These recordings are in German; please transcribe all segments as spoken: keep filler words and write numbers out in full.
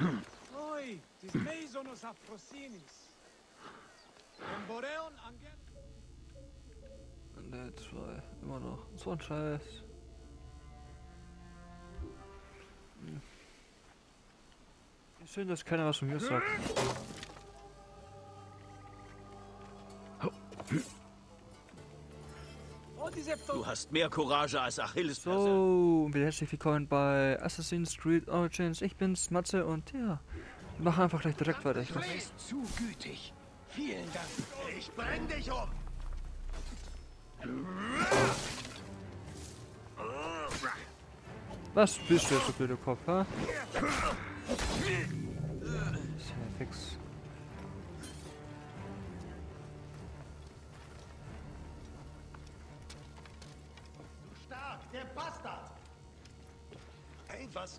Oi, tis mei sonos Afrosinis. Emboreon angen... Ne, zwei. Immer noch. So ein Scheiß. Hm. Schön, dass keiner was von mir sagt. Du hast mehr Courage als Achilles. So, wieder herzlich willkommen bei Assassin's Creed Origins. Ich bin's, Matze, und ja, wir machen einfach gleich direkt weiter. Ich Du bist zu gütig. Vielen Dank. Ich bring dich um. Was bist du jetzt, du blöder Kopf, ha? Ist ja fix. Stark, der Bastard. Hey, was?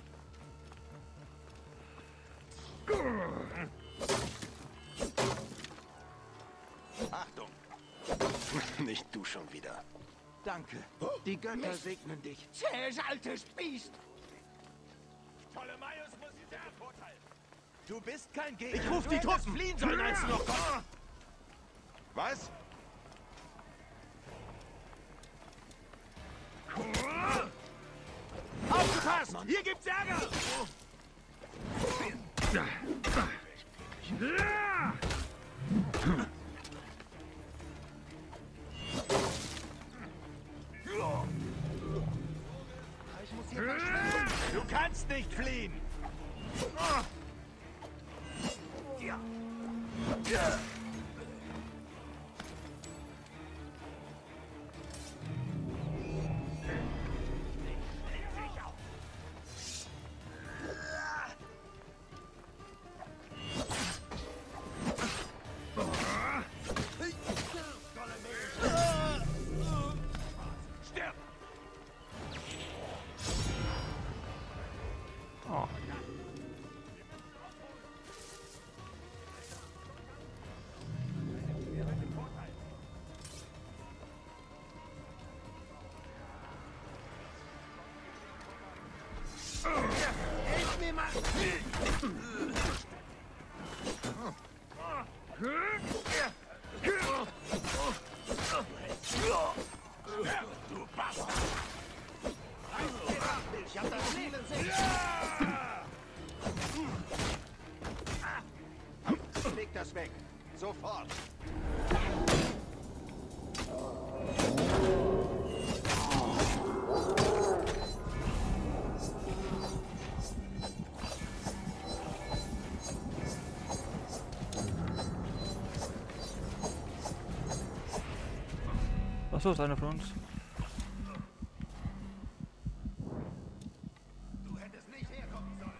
Achtung. Nicht du schon wieder. Danke. Die Götter segnen dich. Zähes altes Biest. Ptolemaios muss dir der Vorteil. Du bist kein Gegner. Ich ruf die Truppen. Fliehen sollen, als du noch kommst. Was? Aufgepasst! Hier gibt's Ärger! Du kannst nicht fliehen! Oh. Hilf mir mal. Du Bastard! Ich hab das Ziel in Sicht. Leg das weg. Sofort. Achso, ist einer von uns. Du hättest nicht herkommen sollen.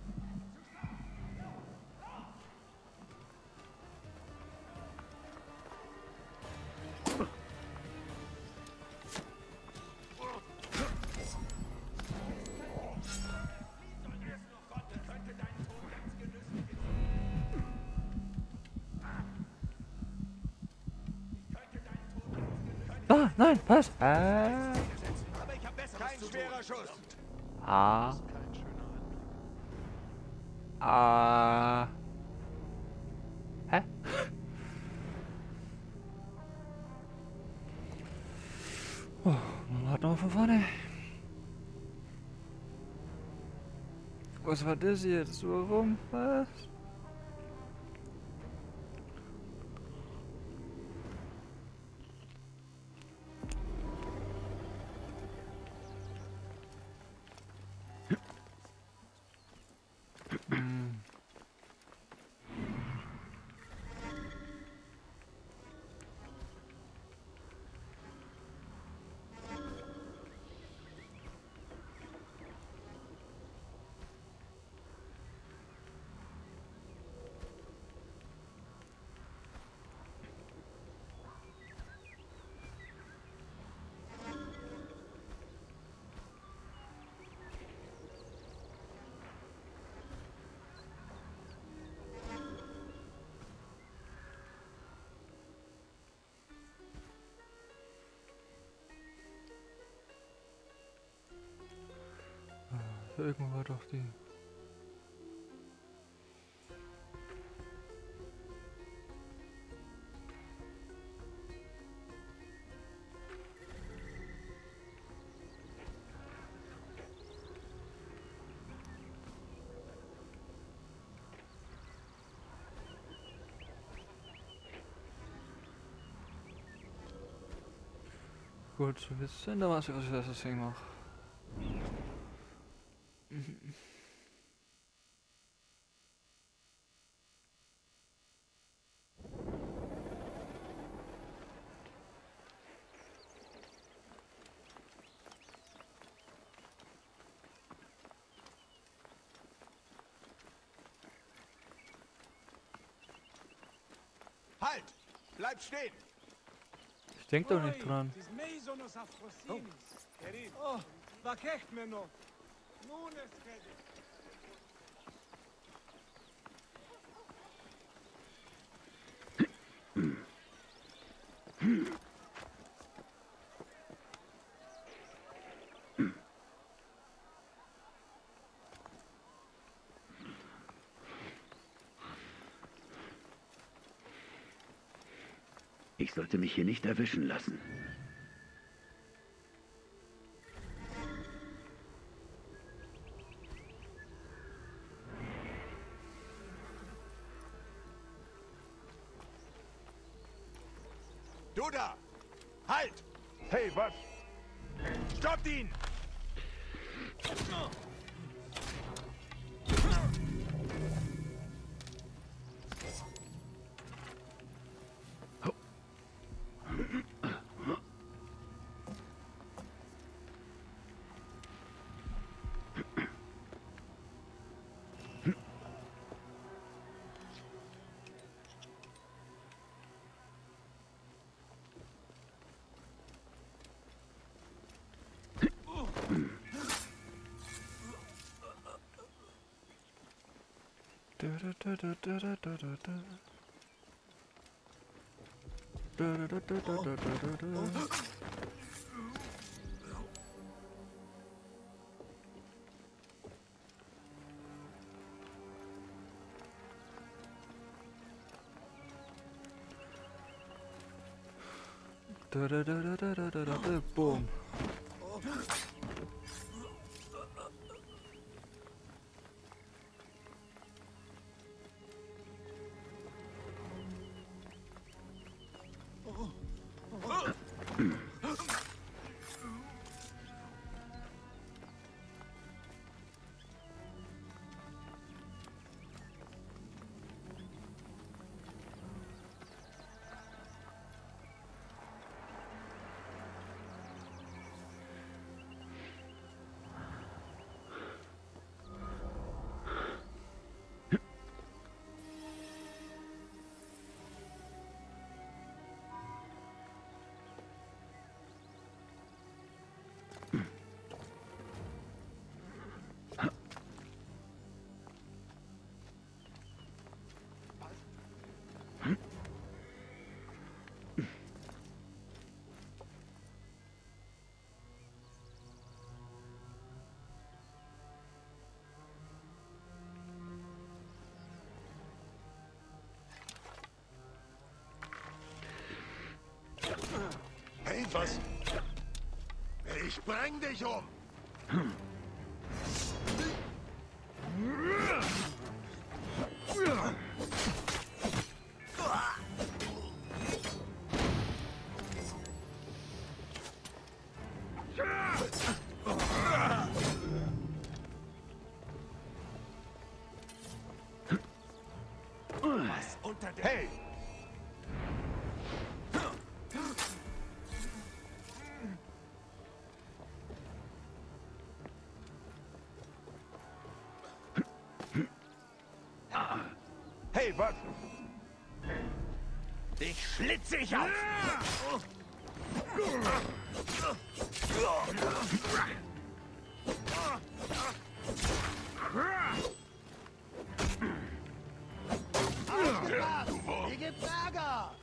Ah, nein, was? Ah. Aber ich hab besseres Kein zu schwerer Schuss. Ah. Ah. Hä? Oh, man hat noch von vorne. Was war das jetzt? Warum? Was? Irgendwo war doch die... gut zu wissen, da weiß ich, was ich das deswegen mache. Mhm. Halt! Bleib stehen! Ich denk doch nicht dran. Tis Meisonos Afrosinis. Kerim. Oh, vakech meno. Nun es redet. Ich sollte mich hier nicht erwischen lassen. Du da! Halt! Hey, was? Stoppt ihn! Da, da, da, da, da, da, da, da, da. Da, da, da, da, da, da, da, da. Da, da, da, da, da, da, da, da, da, boom. Hey, was? Ich bring dich um! Was unter der... Hey! Hey, was? Ich schlitze dich auf! Hier gibt's Ärger!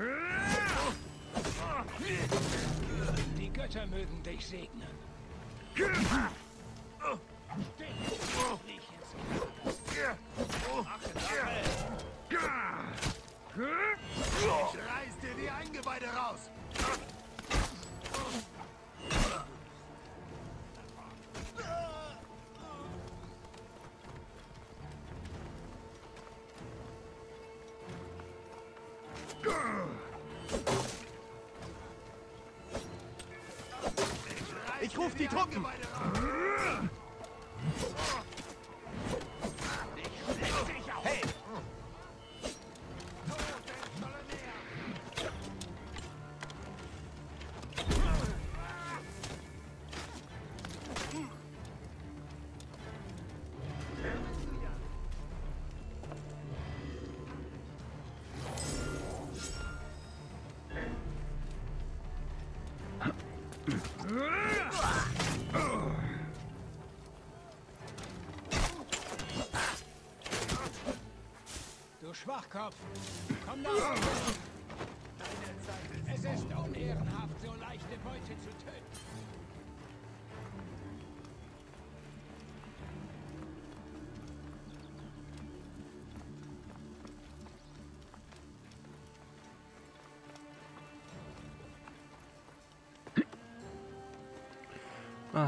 Die Götter mögen dich segnen. Ich reiß dir die Eingeweide raus! ruft die Truppen! Hey! Du Schwachkopf! Komm da raus! Deine Zeit. Es ist unehrenhaft, so leichte Beute zu töten. Ah.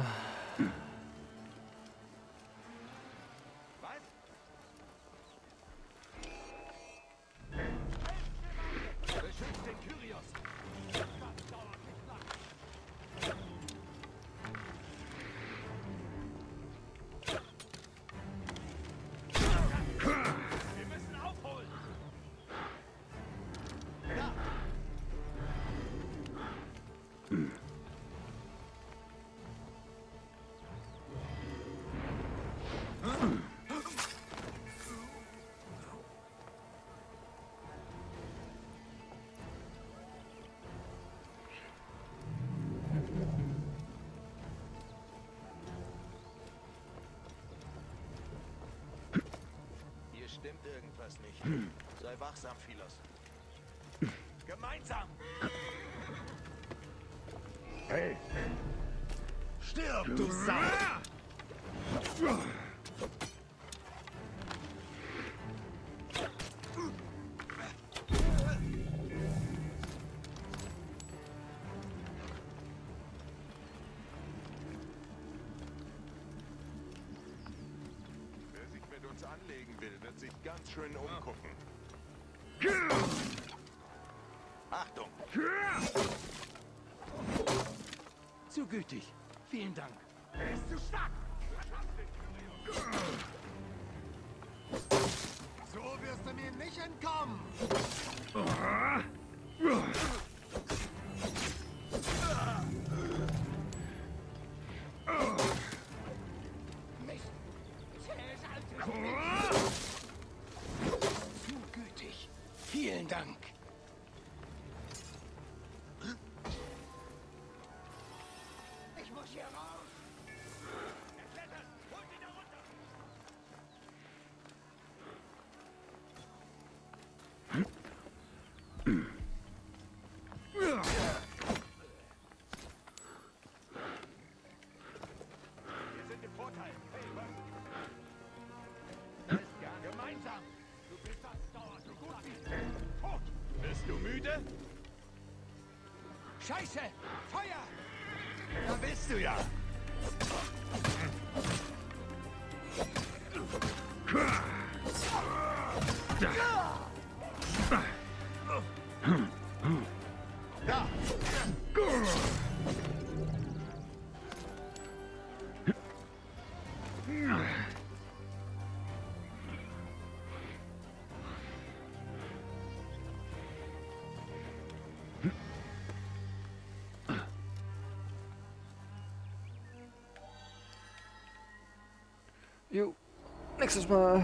Beschützt den Kyrios! Wir müssen aufholen! Da! Hier stimmt irgendwas nicht. Sei wachsam, Philos. Gemeinsam! Hey, Stirb, du Sau! wer sich mit uns anlegen will, wird sich ganz schön umgucken. Achtung! Zu gütig. Vielen Dank. Er ist zu stark! So wirst du mir nicht entkommen. Mist! Zähes altes Zu gütig. Vielen Dank. Ich muss hier raus! Er klettert! Holt ihn da runter! Wir sind im Vorteil. Hey, was? Alles klar, gemeinsam! Du bist das dauert so gut wie tot! Bist du müde? Scheiße! Feuer! Da bist du ja! Da! Jo, nächstes Mal.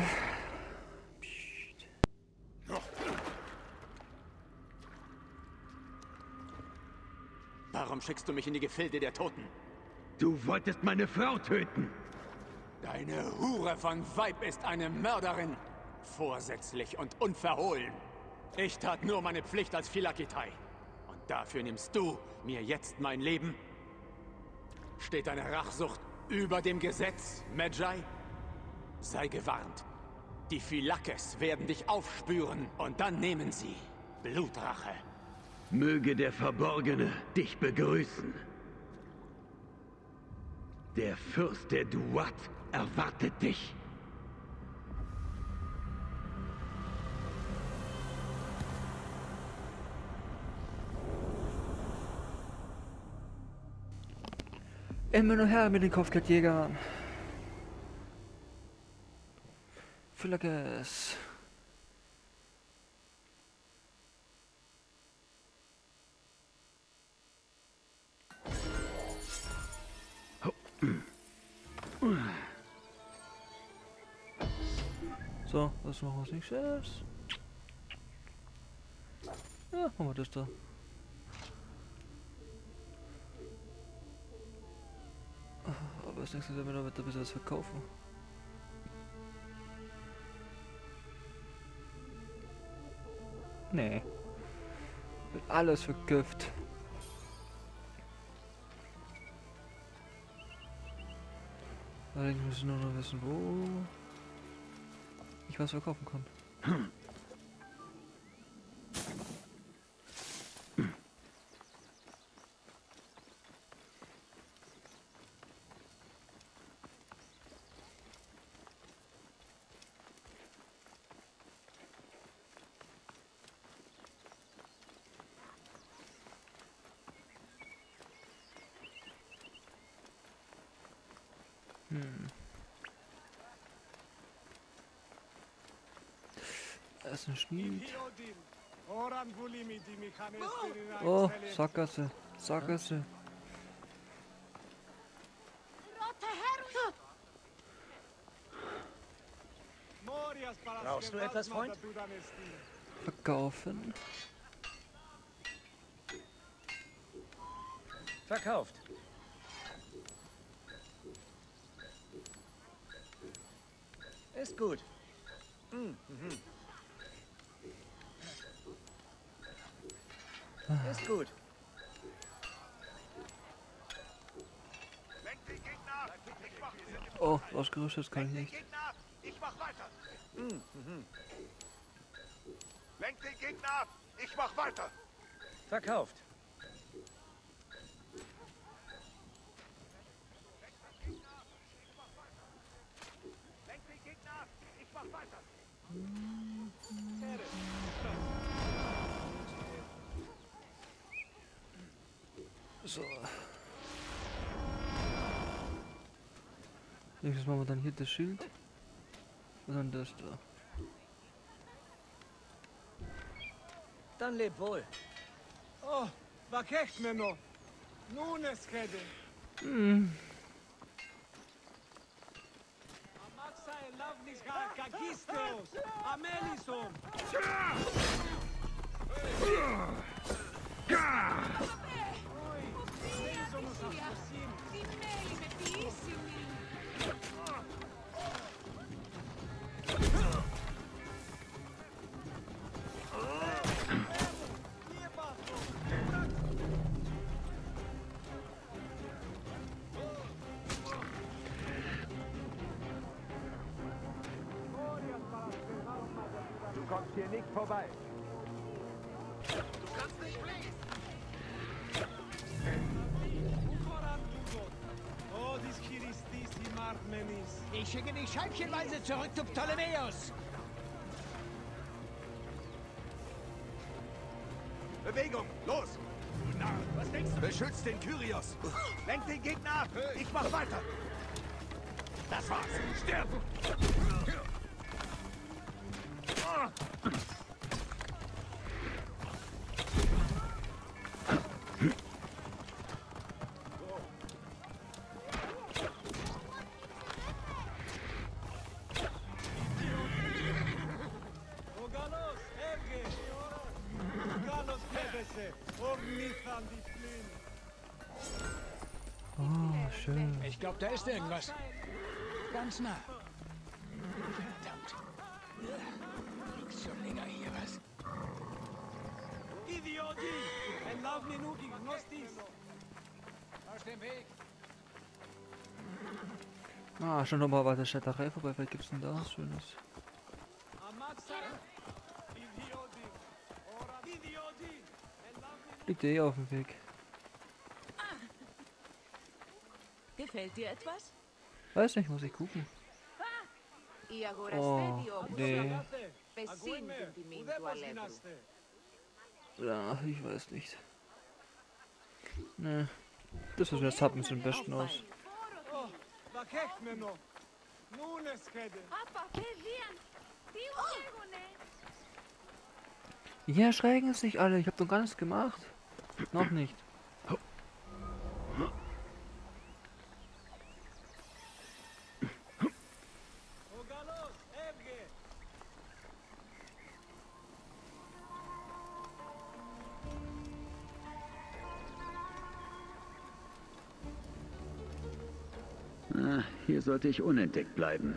Warum schickst du mich in die Gefilde der Toten? Du wolltest meine Frau töten. Deine Hure von Weib ist eine Mörderin. Vorsätzlich und unverhohlen. Ich tat nur meine Pflicht als Philakitai. Und dafür nimmst du mir jetzt mein Leben? Steht deine Rachsucht über dem Gesetz, Medjay? Sei gewarnt. Die Phylakes werden dich aufspüren und dann nehmen sie Blutrache. Möge der Verborgene dich begrüßen. Der Fürst der Duat erwartet dich. Immer nur her mit den Kopfgeldjägern. Flaggers. So, was machen wir als nächstes? Ja, machen wir das da. Aber als nächstes werden wir damit ein bisschen was verkaufen. Nee. Wird alles vergiftet. Ich muss nur noch wissen, wo ich was verkaufen kann. Hm. Das ist ein Schmied. Oh, Sackgasse. Sackgasse. Brauchst du etwas, Freund? Verkaufen. Verkauft. Ist gut. Mhm. Ist gut. Oh, ausgerüstet kann ich nicht. Ich mach weiter. Mhm. Lenk den Gegner ab. Ich mach weiter. Verkauft. Lenk den Gegner ab. Ich mach weiter. So. Nächstes machen wir dann hier das Schild. Und dann das da. Dann leb wohl. Oh, vakech meno. Nun es kede. Hm. Amaxa elavnis ha kagisteos. Amelison. Du kommst hier nicht vorbei. Du kannst nicht fliehen. Oh, dis Chiristis Marmenis. Ich schicke dich scheibchenweise zurück zu Ptolemäus. Bewegung, los! Du Narr, was denkst du? Beschützt den Kyrios! Lenk den Gegner ab! Ich mach weiter! Das war's! Stirb! Ogalos, Erge. Ogalos, Klebese. Ornithan, die Flin. Oh, schön. Ich glaube, da ist irgendwas. Ganz nah. Verdammt. Liegt schon länger hier was. Idioti! Ein Lauf Minuti, Gnostis. Aus dem Weg. Ah, schon nochmal bei der Städterei vorbei. Was gibt's denn da? Schönes. Amaxa. Idioti. Ora. Idioti. Ein Lauf Minuti. Liegt eh auf dem Weg. Gefällt dir etwas? Weiß nicht, muss ich gucken. Η Oh, αγοραστέ διόγκου nee. πεσίν την τιμή του αλεύρου. Ja, ich weiß nicht. Ne. Das, was wir jetzt haben, sieht am besten aus. Ja, schrecken sich alle. Ich hab doch gar nichts gemacht. Noch nicht. Ah, hier sollte ich unentdeckt bleiben.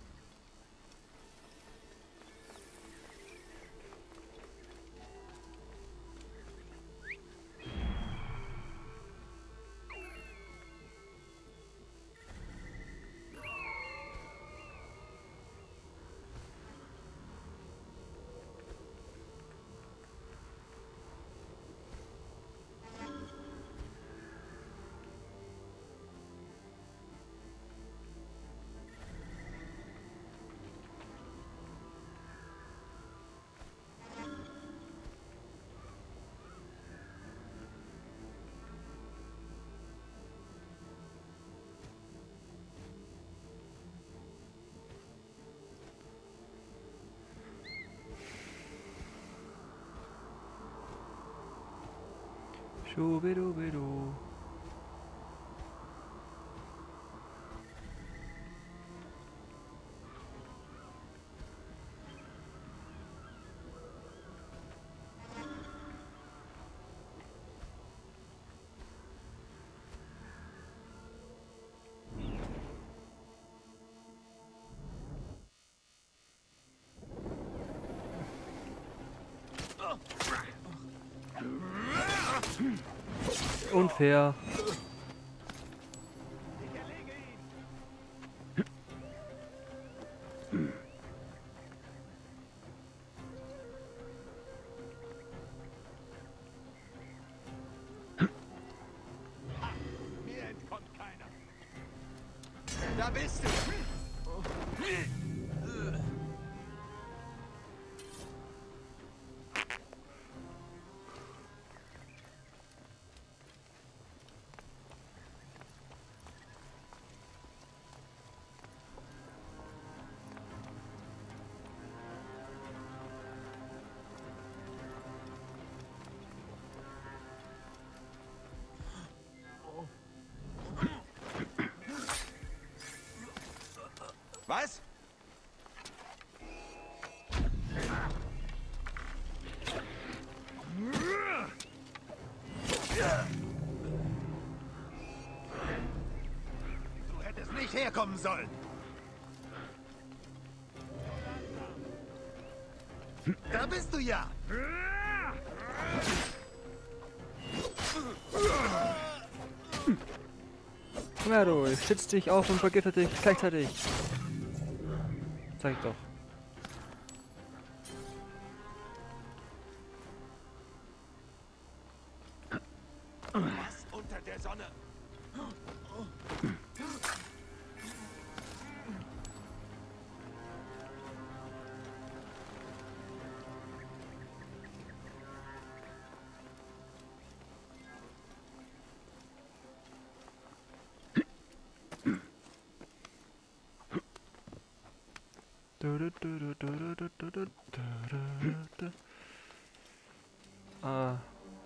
Schubidubidu. Unfair. Mir entkommt keiner. Da bist du. Was? Du hättest nicht herkommen sollen. Da bist du ja. Komm her, du. Ich schütze dich auf und vergifte dich gleichzeitig. Zeig doch. Was unter der Sonne? Ah.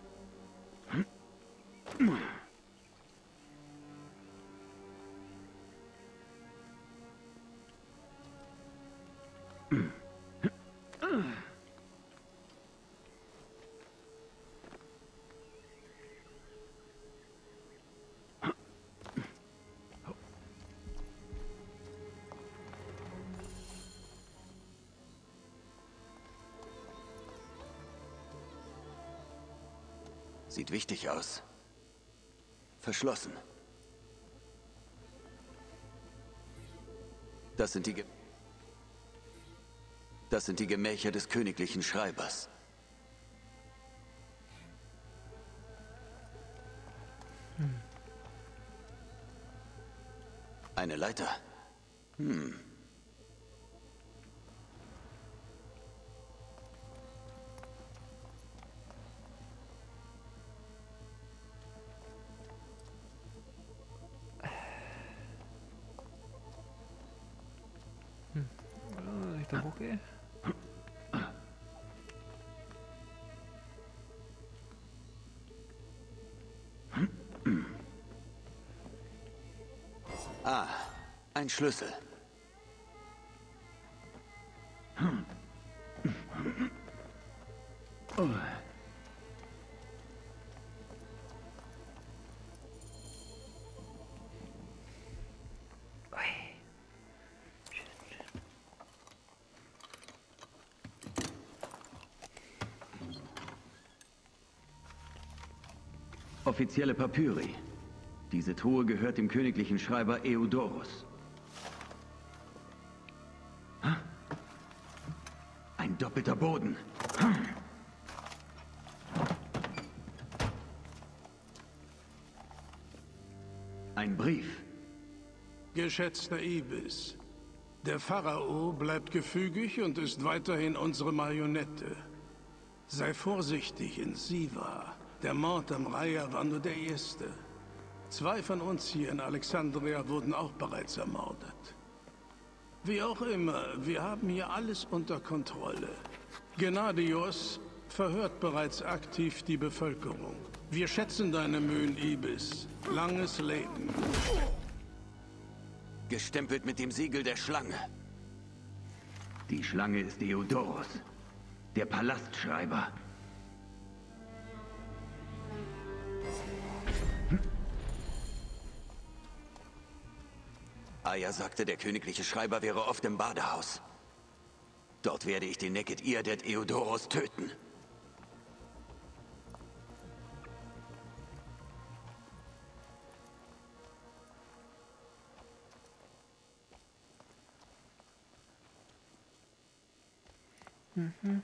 Sieht wichtig aus. Verschlossen. Das sind die Ge Das sind die Gemächer des königlichen Schreibers. Hm. Eine Leiter. Hm. ich da hochgehe? Ah, ein Schlüssel. Oh. Offizielle Papyri. Diese Truhe gehört dem königlichen Schreiber Eudorus. Ein doppelter Boden. Ein Brief. Geschätzter Ibis, der Pharao bleibt gefügig und ist weiterhin unsere Marionette. Sei vorsichtig in Siva. Der Mord am Raya war nur der erste. Zwei von uns hier in Alexandria wurden auch bereits ermordet. Wie auch immer, wir haben hier alles unter Kontrolle. Gennadios verhört bereits aktiv die Bevölkerung. Wir schätzen deine Mühen, Ibis. Langes Leben. Gestempelt mit dem Siegel der Schlange. Die Schlange ist Eudorus, der Palastschreiber. Aya sagte, der königliche Schreiber wäre oft im Badehaus. Dort werde ich den Neked Irdet Eudorus töten. Mhm.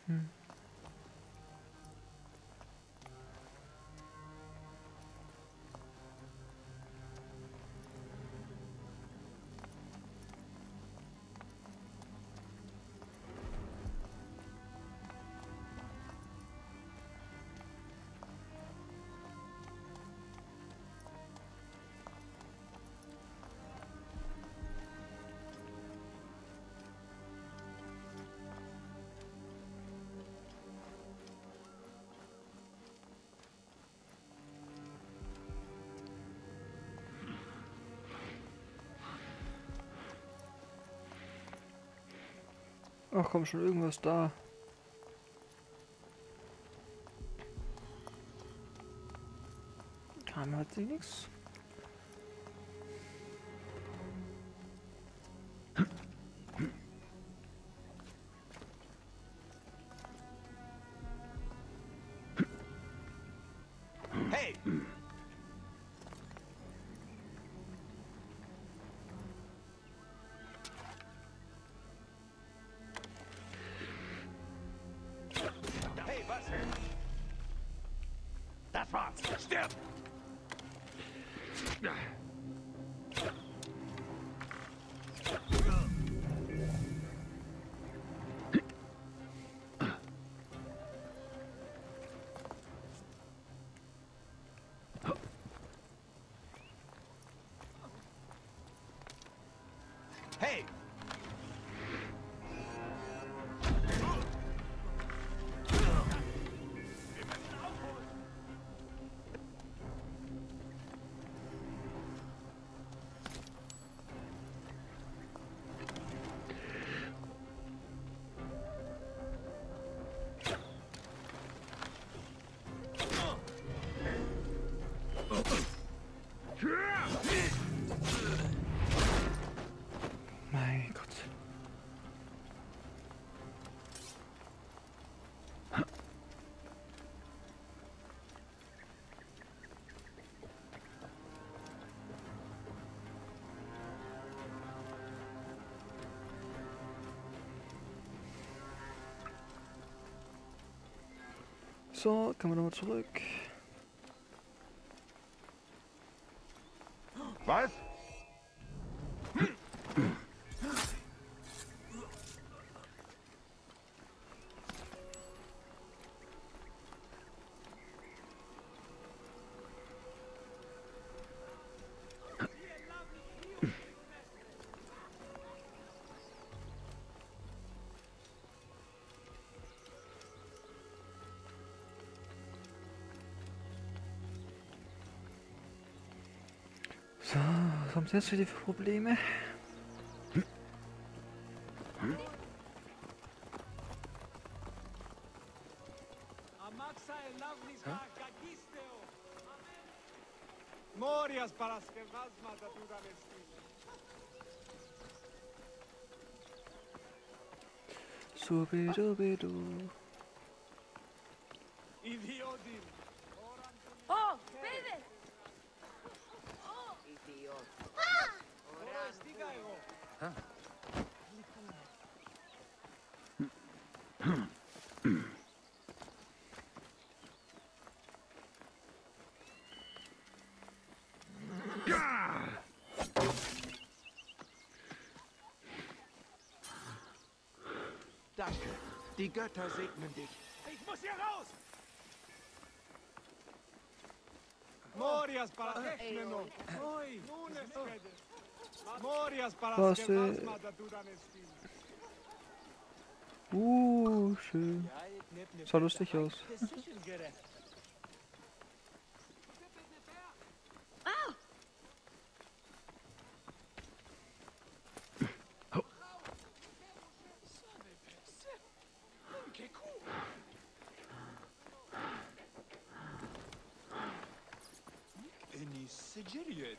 Ach komm schon, irgendwas da. Kam halt sie nichts. Hey! Hey, was? Das war's. Stirb! Hey! Mein Gott. So, können wir nochmal zurück. Was? So, was haben Sie jetzt wieder für Probleme? Morias Paraskevasmata tu Damestin. Subidubidu. Idiotin. Oh, παιδε! Ιδιот. Ωραία, στήκα εγώ. Danke. Die Götter segnen dich. Ich muss hier raus! Morias Paraskevasmata. Oi, nun es rede. Morias Paraskevasmata tu Damestin. Uh, schön. Sah lustig aus. Sigiriet.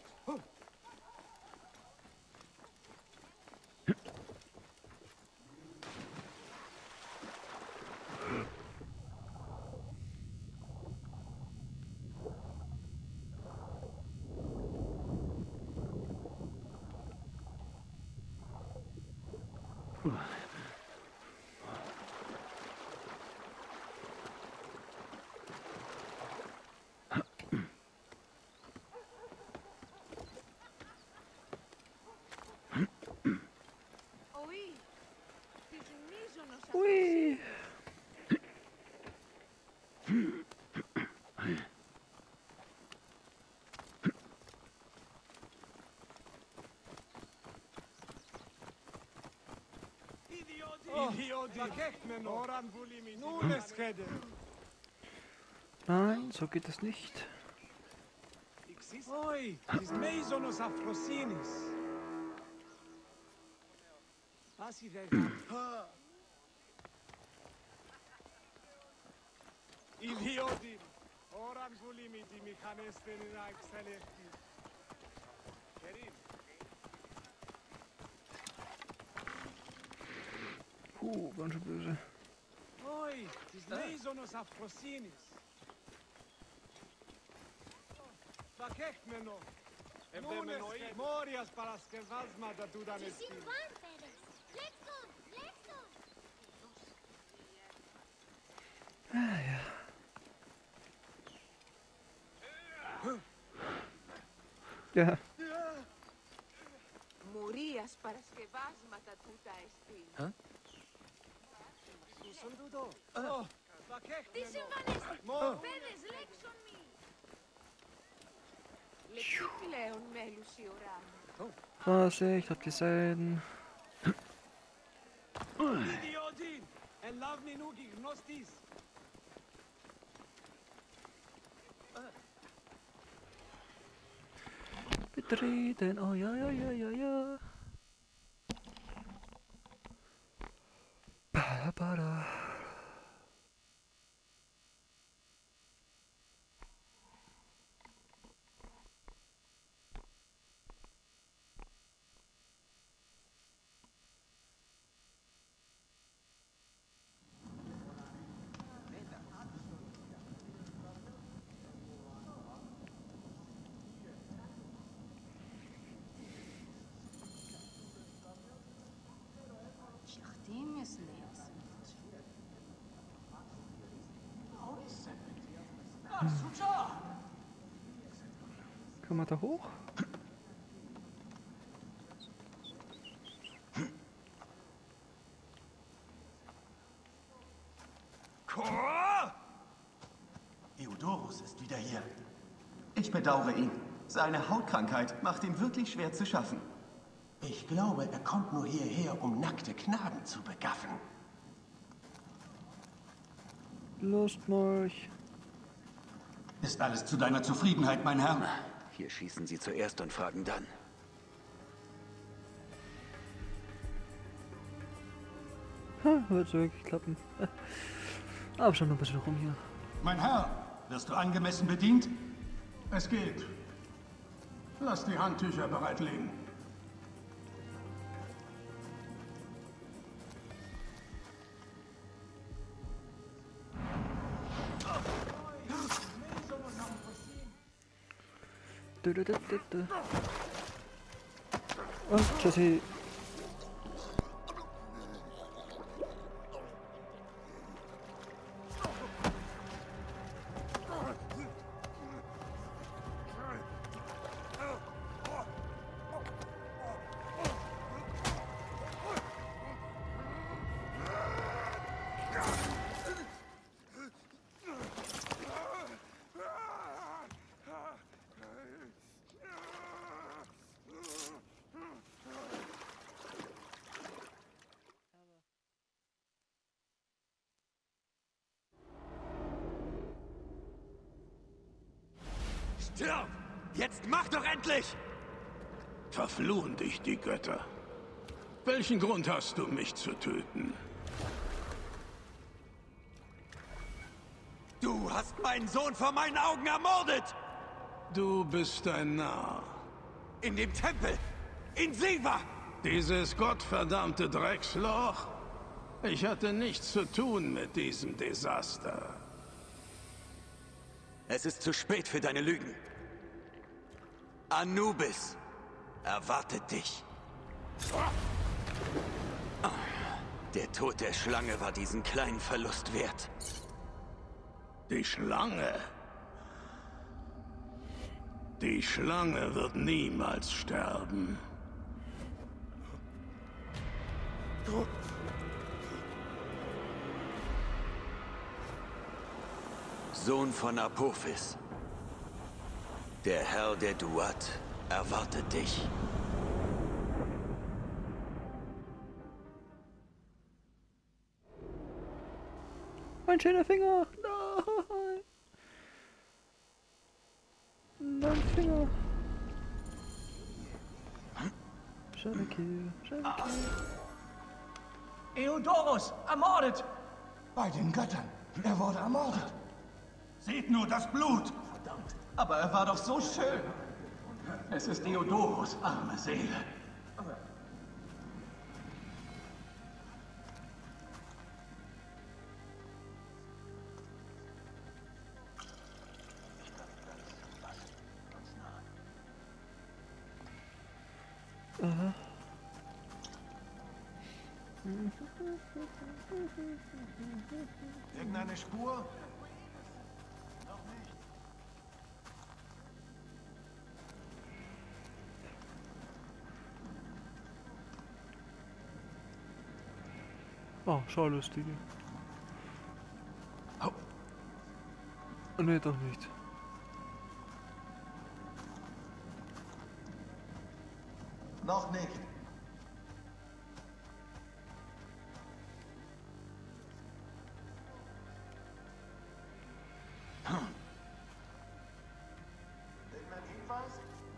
Ui. Nun es rede. Nein, so geht es nicht. Oi, dis Meisonos Afrosinis. Was sie denn? Idiotin. Oran Gulimiti Michanesten in Axelefti. Kerim. Puh, ganz schön böse. Oi, dis Meisonos Afrosinis. Vakech meno. Morias Paraskevasmata tu Damestin. Ah, ja. Ja. Μουρίας παρασκευάσματα τούτα εστίν. Τι συμβανίστη, παιδες, λέξον μη. Λεπτή πλέον μέλους η ουρά μου. Vorsicht, habt ihr Seiden. Idiotin! Enlavni nu gignostis! Betreten, oh ja, ja, ja, ja, ja. Bada, bada. Kann man da hoch? Eudorus ist wieder hier. Ich bedauere ihn. Seine Hautkrankheit macht ihm wirklich schwer zu schaffen. Ich glaube, er kommt nur hierher, um nackte Knaben zu begaffen. Lustmolch. Ist alles zu deiner Zufriedenheit, mein Herr? Hier schießen sie zuerst und fragen dann. Ha, wird so wirklich klappen. Aber schon noch ein bisschen rum hier. Mein Herr, wirst du angemessen bedient? Es geht. Lass die Handtücher bereitlegen. Und Jesse. Stirb! Jetzt mach doch endlich! Verfluchen dich die Götter. Welchen Grund hast du, mich zu töten? Du hast meinen Sohn vor meinen Augen ermordet! Du bist ein Narr. In dem Tempel! In Siva! Dieses gottverdammte Drecksloch? Ich hatte nichts zu tun mit diesem Desaster. Es ist zu spät für deine Lügen. Anubis erwartet dich. Der Tod der Schlange war diesen kleinen Verlust wert. Die Schlange? Die Schlange wird niemals sterben. Sohn von Apophis. Der Herr der Duat erwartet dich. Mein schöner Finger! Nein! Mein Finger! Schöner Kill, schöner Kill. Eudorus, ermordet! Bei den Göttern. Er wurde ermordet. Seht nur das Blut! Verdammt. Aber er war doch so schön. Es ist Eudorus, arme Seele. Aha. Irgendeine Spur? Noch nicht. Oh, schau lustig. Oh. Nee, doch nicht. Noch nicht. Irgendein Hinweis?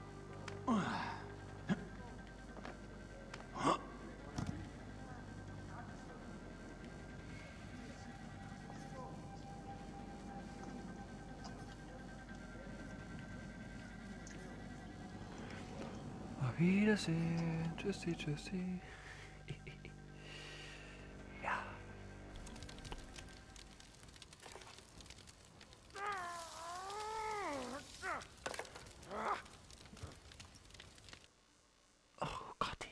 Auf Wiedersehen. Tschüssi, tschüssi. Ja. Oh Gott.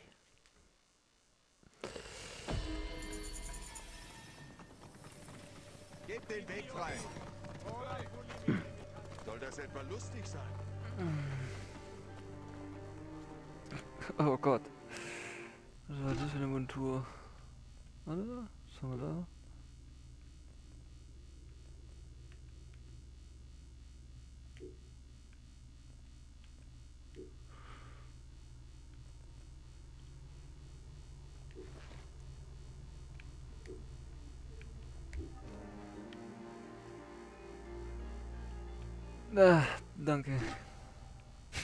Gebt den Weg frei. Soll das etwa lustig sein? Oh Gott. Was war das für eine Montur? Warte, was haben wir da? Ah, danke.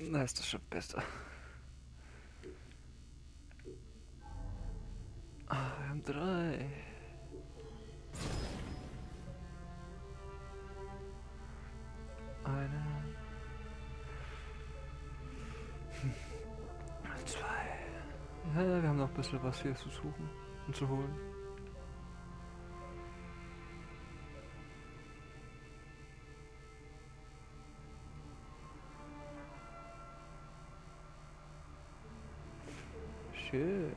Na, ist das schon besser. Ah, wir haben drei. Eine. Hm. Zwei. Ja, wir haben noch ein bisschen was hier zu suchen und zu holen. Schön.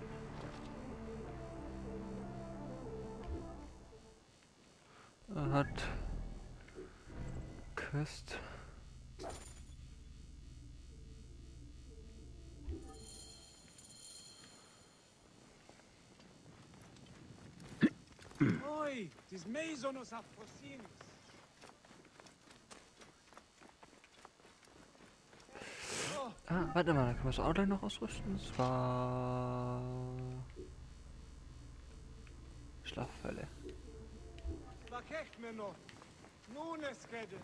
Er hat Quest. Oi, dis Meisonos Afrosinis. Ah, warte mal, da können wir das Auto noch ausrüsten. Das war Schlaffälle. Vakech mir noch. Nun es rede.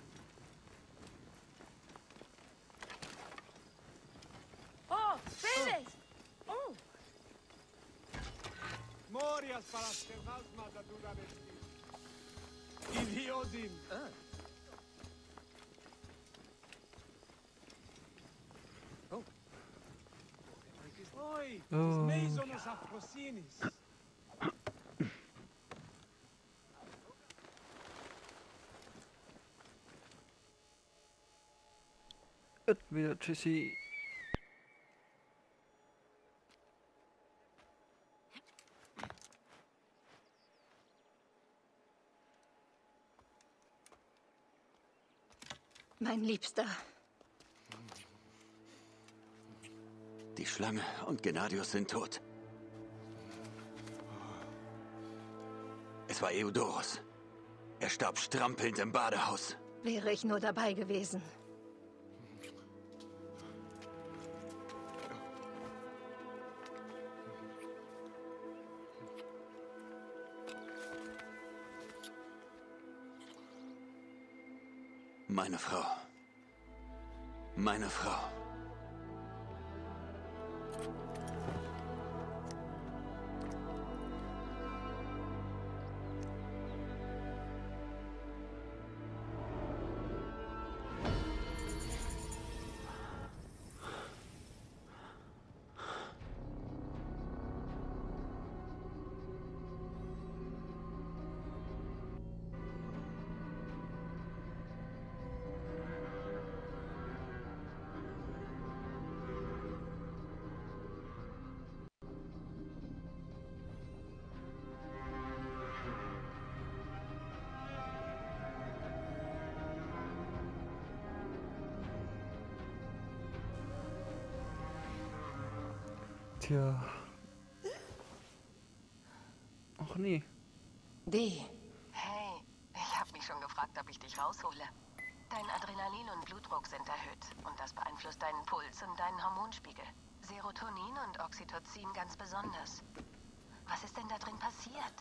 Oh, Phoebes! Oh! Morias para skevas matadura vesti. Idiotin. Oh. Oi, Oh, dis Meisonos Afrosinis. Gut, wieder Tschüssi. Mein Liebster. Die Schlange und Gennadius sind tot. Es war Eudorus. Er starb strampelnd im Badehaus. Wäre ich nur dabei gewesen. Meine Frau. Meine Frau. Tja. Ach nee. D. Hey, ich habe mich schon gefragt, ob ich dich raushole. Dein Adrenalin und Blutdruck sind erhöht und das beeinflusst deinen Puls und deinen Hormonspiegel. Serotonin und Oxytocin ganz besonders. Was ist denn da drin passiert?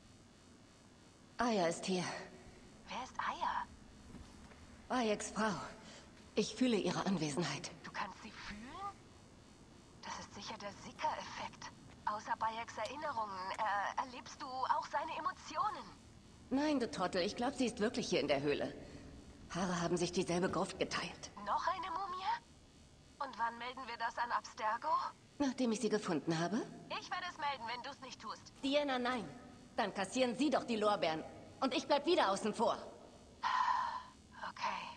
Aya ist hier. Wer ist Aya? Bayeks Frau. Ich fühle ihre Anwesenheit. Du kannst sie fühlen? Das ist sicher der Sika-Effekt. Außer Bayeks Erinnerungen, äh, erlebst du auch seine Emotionen? Nein, du Trottel, ich glaube, sie ist wirklich hier in der Höhle. Haare haben sich dieselbe Gruft geteilt. Noch eine Mumie? Und wann melden wir das an Abstergo? Nachdem ich sie gefunden habe? Ich werde es melden, wenn du es nicht tust. Diana, nein. Dann kassieren Sie doch die Lorbeeren. Und ich bleib wieder außen vor. Okay.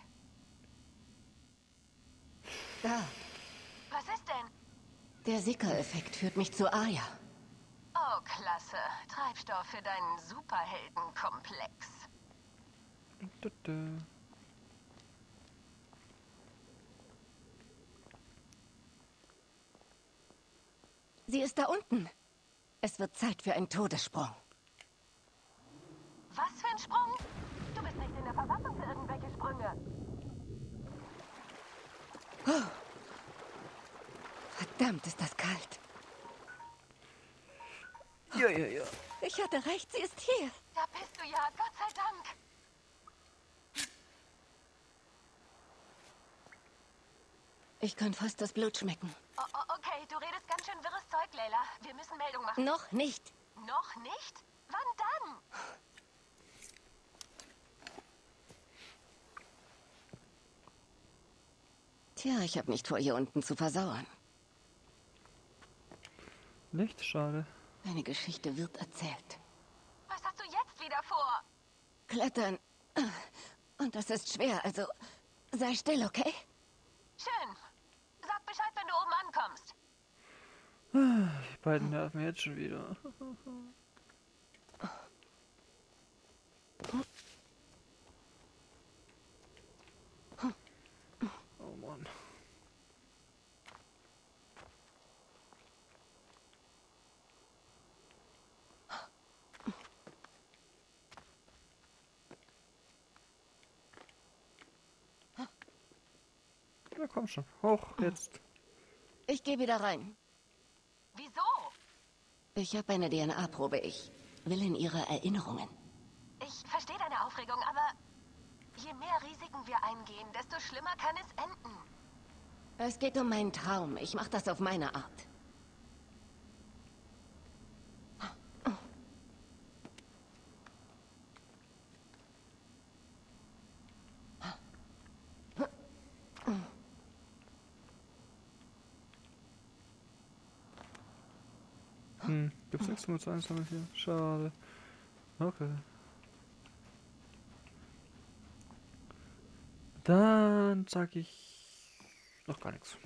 Da. Was ist denn? Der Sika-Effekt führt mich zu Aya. Oh, klasse. Treibstoff für deinen Superheldenkomplex. Sie ist da unten. Es wird Zeit für einen Todessprung. Was für ein Sprung? Du bist nicht in der Verfassung für irgendwelche Sprünge. Oh. Verdammt, ist das kalt. Ja, ja, ja. Ich hatte recht, sie ist hier. Da bist du ja, Gott sei Dank. Ich kann fast das Blut schmecken. Oh, oh, okay, du redest ganz schön wirres Zeug, Layla. Wir müssen Meldung machen. Noch nicht. Noch nicht? Wann dann? Tja, ich habe nicht vor, hier unten zu versauern. Nicht? Schade. Eine Geschichte wird erzählt. Was hast du jetzt wieder vor? Klettern. Und das ist schwer, also sei still, okay? Schön. Sag Bescheid, wenn du oben ankommst. Die beiden nerven jetzt schon wieder. Oh Mann. Ja, komm schon. Hoch, jetzt. Ich gehe wieder rein. Wieso? Ich habe eine D N A-Probe. Ich will in ihre Erinnerungen. Ich verstehe deine Aufregung, aber je mehr Risiken wir eingehen, desto schlimmer kann es enden. Es geht um meinen Traum. Ich mache das auf meine Art. Hm, gibt's nichts mehr zu einsammeln hier? Schade. Okay. Dann sag ich noch gar nichts.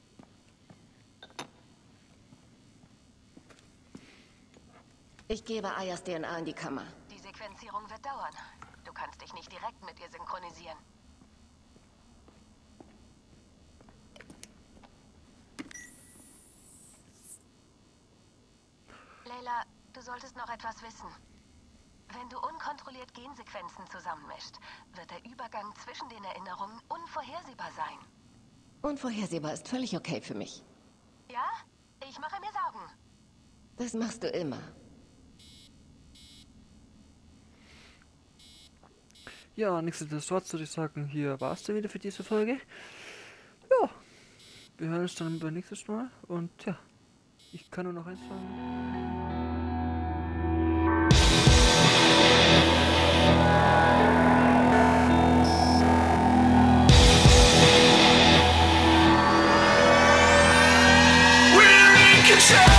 Ich gebe Ayas D N A in die Kammer. Die Sequenzierung wird dauern. Du kannst dich nicht direkt mit ihr synchronisieren. Layla, du solltest noch etwas wissen. Wenn du unkontrolliert Gensequenzen zusammenmischt, wird der Übergang zwischen den Erinnerungen unvorhersehbar sein. Unvorhersehbar ist völlig okay für mich. Ja? Ich mache mir Sorgen. Das machst du immer. Ja, nichtsdestotrotz würde ich sagen, hier war es dann wieder für diese Folge. Ja, wir hören uns dann beim nächsten Mal und ja, ich kann nur noch eins sagen. Control.